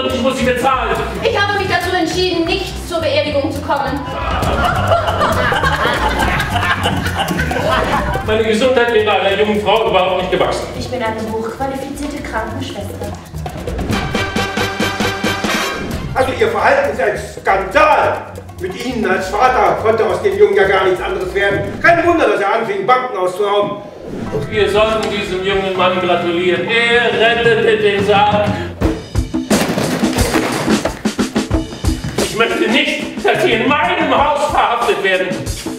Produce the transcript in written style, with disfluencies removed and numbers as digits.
und ich muss sie bezahlen. Ich habe mich dazu entschieden, nicht zur Beerdigung zu kommen. Meine Gesundheit wäre einer jungen Frau überhaupt nicht gewachsen. Ich bin eine hochqualifizierte Krankenschwester. Also Ihr Verhalten ist ein Skandal. Mit Ihnen als Vater konnte aus dem Jungen ja gar nichts anderes werden. Kein Wunder, dass er anfing, Banken auszurauben. Wir sollten diesem jungen Mann gratulieren. Er rettete den Saal. Ich möchte nicht, dass Sie in meinem Haus verhaftet werden.